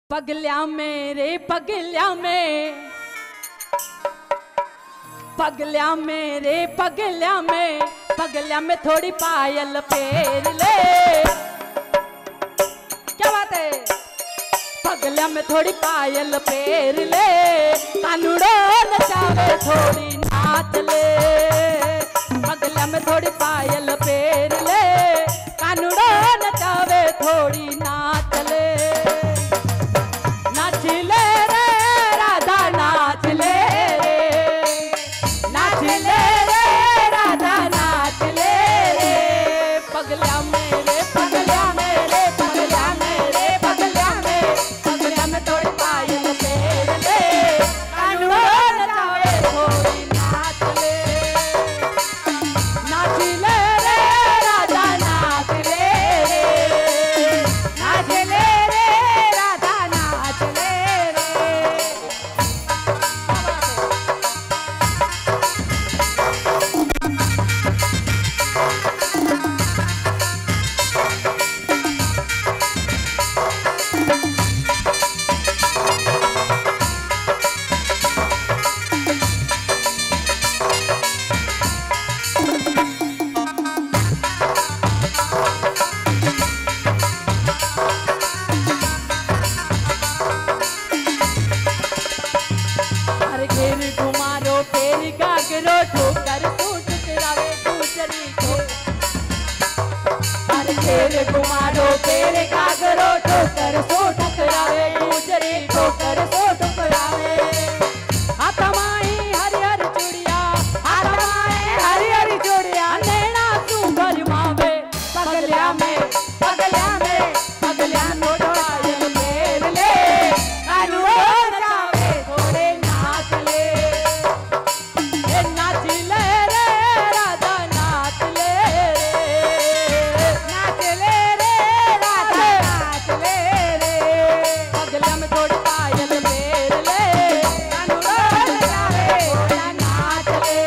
पगल्या मेरे पगल्या में, पगल्या मेरे पगल्या में, पगल्या में थोड़ी पायल फेर ले। क्या बात है? पगल्या में थोड़ी पायल फेर ले, कानूड़ो नचावे थोड़ी नाच ले। पगल्या में थोड़ी पायल फेर ले, कानूड़ो नचावे थोड़ी नाच ले। नाच ले रे राधा नाच ले रे, नाच ले रे राधा नाच ले रे। पगल्या मेरे पगल्या मेरे पगल्या मेरे पगल्या में, पगल्या में थोड़ी पायल फेर ले, कानूड़ो नचावे थोड़ी नाच ले। नाच ले रे राधा नाच ले रे, नाच ले रे राधा नाच ले रे। घेर घुमारो फेर गागरो ठोकर सूट करावे गुजरी को। हर घेर घुमारो फेर गागरो ठोकर सूट करावे गुजरी ठोकर सूट करावे। हाथ माई हरी हरी चूड़िया, हाथ माई हरी हरी चूड़िया, नैना तू भरमावे। पगल्या में पगल्या में पगल्या में पायल फेर ले, कानूड़ो नचावे थोड़े नाच ले। नाच ले रे राधा नाच ले रे, नाच ले रे राधा नाच ले रे। पगल्या में थोड़ी पायल फेर ले, कानूड़ो नचावे थोड़ा नाच ले।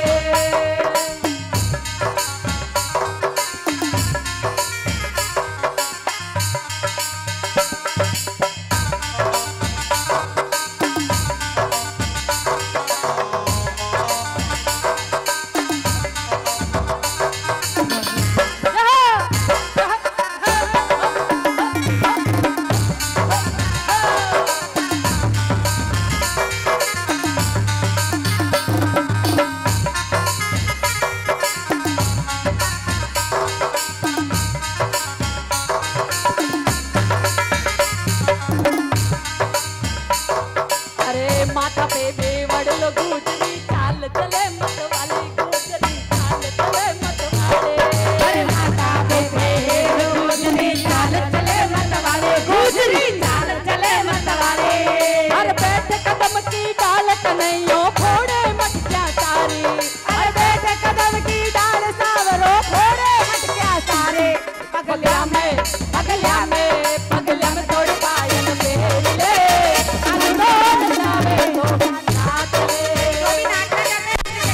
अरे माथा पे बेवड़ल गुजरी चाल चले मत वाली, गुजरी चाल चले मत वाले। अरे माथा पे बेवड़ल गुजरी चाल चले मत वाले, गुजरी चाल चले मत वाले। हर बैठ कदम की डाल कन्हैया फोड़े मटकियां सारी, हर बैठ कदम की डाल सावरो फोड़े मटकियां सारे। पगल्या में पगल्या में पगल्या में थोड़ी पायल फेर ले, कानूड़ो नचावे थोड़ा नाच ले। कोई नाच करने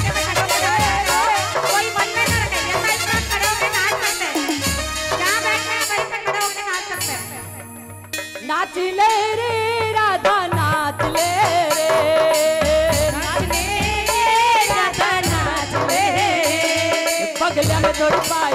कोई मन में ना रखे, ऐसा इतना खड़े होके नाच सकते हैं। जहाँ बैठे हैं वहीं पे खड़े होके नाच सकते हैं। नाच ले रे राधा नाच ले रे, नाच ले रे राधा नाच ले रे। पगल्या में थोड़ी पायल